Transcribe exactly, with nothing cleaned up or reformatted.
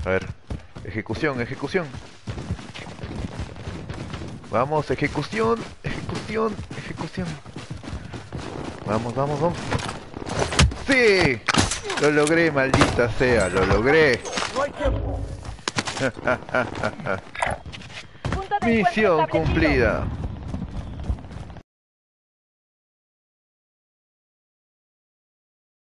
A ver. Ejecución, ejecución. Vamos, ejecución, ejecución, ejecución. Vamos, vamos, vamos. ¡Sí! Lo logré, maldita sea, lo logré. Punto de encuentro Misión establecido. cumplida.